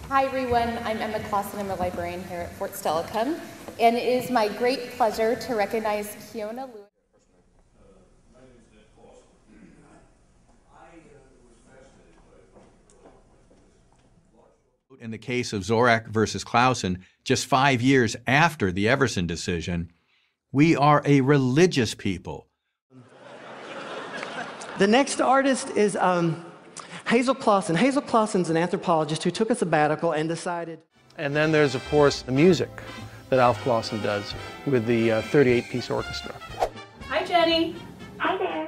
Hi everyone, I'm Emma Clausen. I'm a librarian here at Fort Stelicum, and it is my great pleasure to recognize Kiona Lewis. In the case of Zorak versus Clausen, just 5 years after the Everson decision, we are a religious people. The next artist is Hazel Clausen. Hazel Clausen's an anthropologist who took a sabbatical and decided. And then there's, of course, the music that Alf Clausen does with the 38-piece orchestra. Hi, Jenny. Hi there.